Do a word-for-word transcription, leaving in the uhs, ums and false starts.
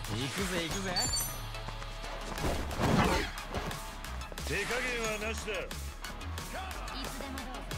行くぜ行くぜ。 手加減はなしだ。 いつでもどうぞ。